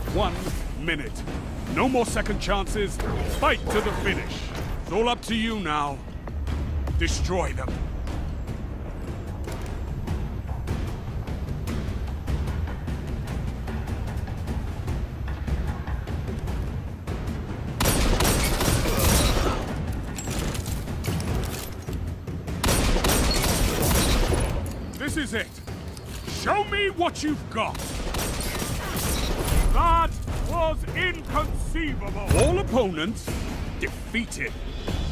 1 minute. No more second chances. Fight to the finish. It's all up to you now. Destroy them. This is it. Show me what you've got. That was inconceivable. All opponents defeated.